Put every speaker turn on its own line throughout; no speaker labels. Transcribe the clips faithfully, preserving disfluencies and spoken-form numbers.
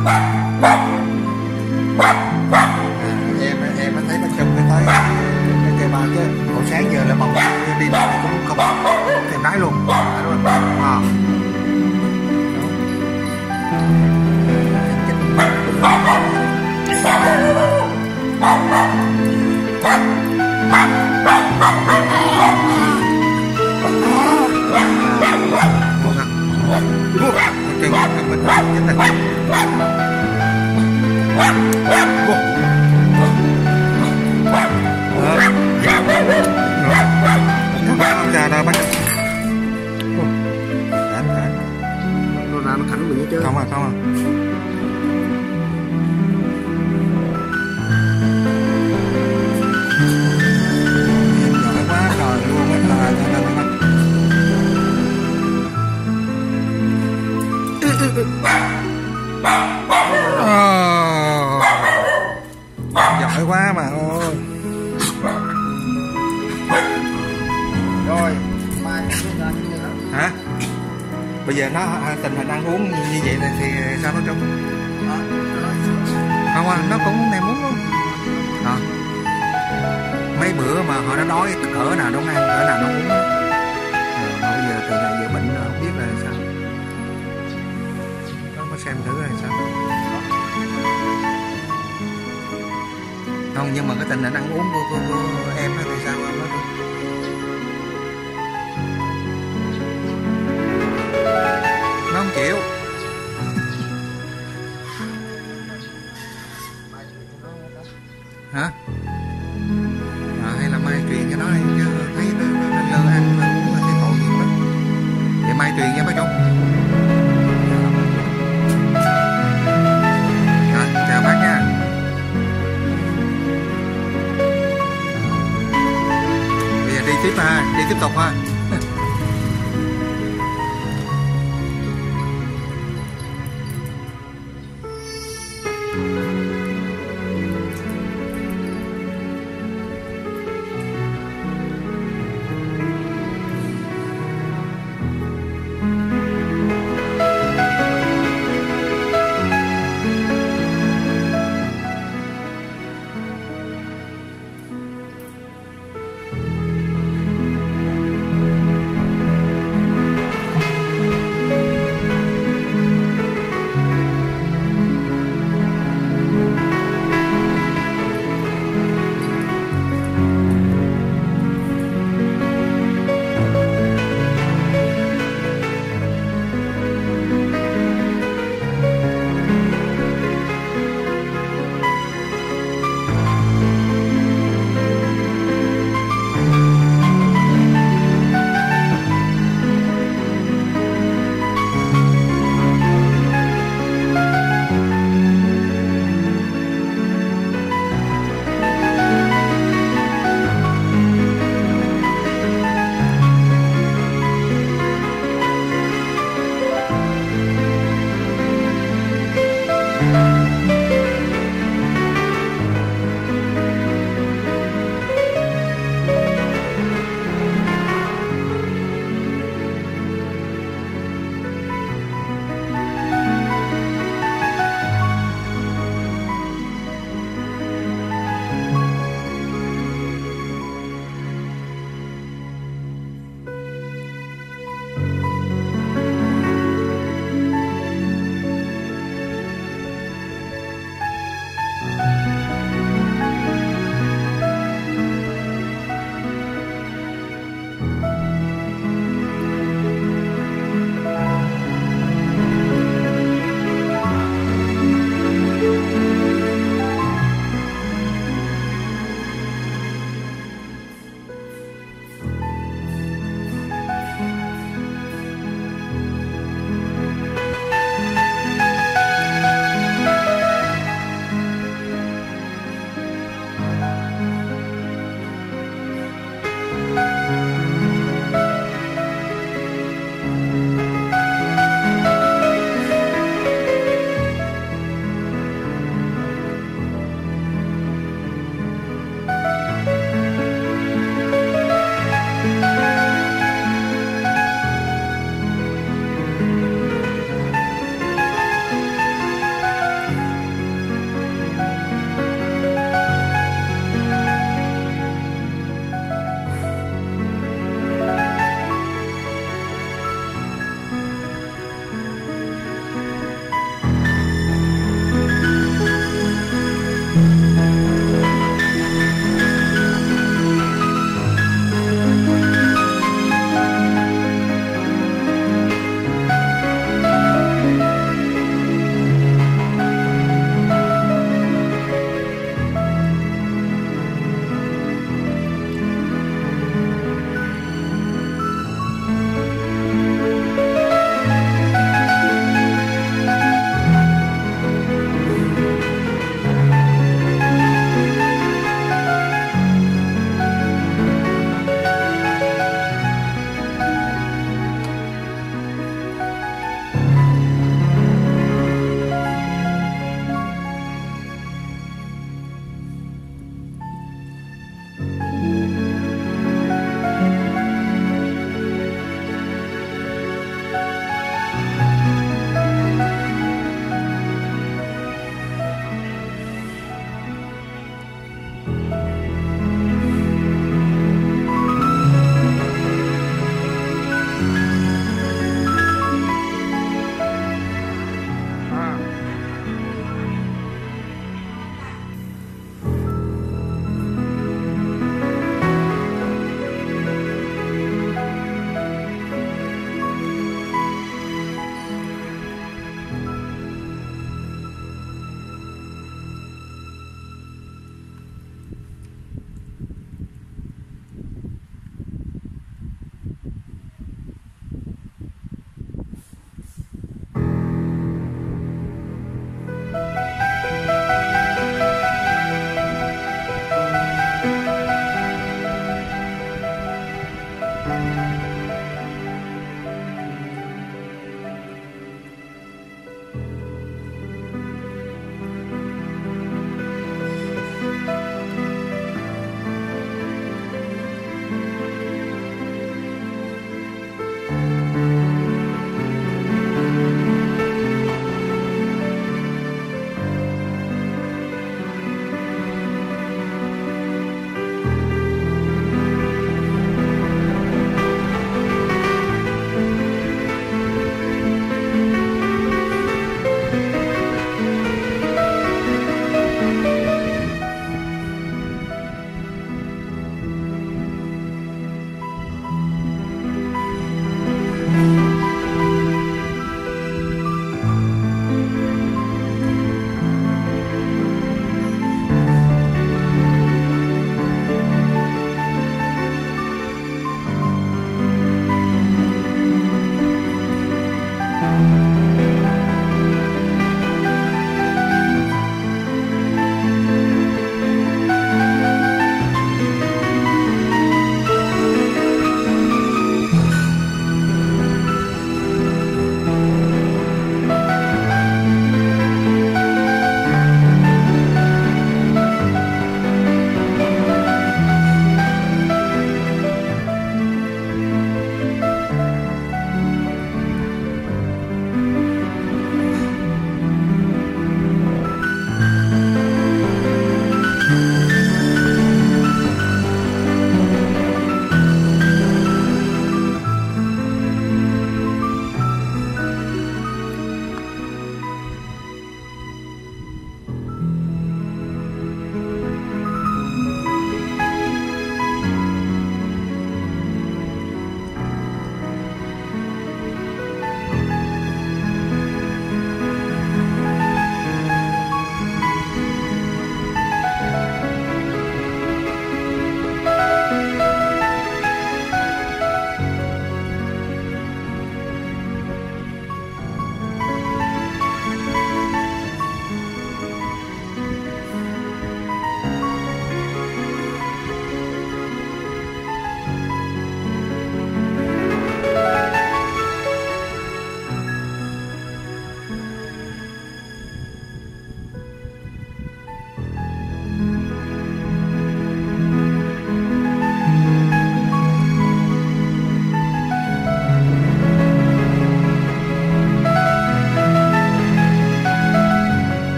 em em mới thấy nó chụp cái thấy cái cây ba chứ còn sáng giờ là màu đi đâu cũng không tìm đáy luôn à, đúng không? À.
Nó ra nó cắn mình hết chứ.
Không à, không à. Giỏi quá trời luôn á, trời trời trời. Giỏi quá mà ơi.
Rồi, mai nó ra như thế nào?
Hả? Bây giờ nó tình hình ăn uống như vậy này thì sao nó trông? Không à, nó cũng nem muốn luôn. À. Mấy bữa mà họ đã đói cỡ nào nó ăn, cỡ nào nó uống. À, mà bây giờ từ ngày giờ bệnh rồi không biết là sao. Nó có xem thử là sao. Không, nhưng mà cái tình hình ăn uống của, của, của em nó thì sao em nói được. Nó không chịu. Hả? À, hay là mai truyền cho nó đi chứ thấy nó, nó, nó lơ ăn nó uống thì tội gì đó. Vậy mai truyền nha bác Trung. Rồi, chào bác nha. Bây giờ đi tiếp ha, đi tiếp tục ha.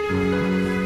Rồi.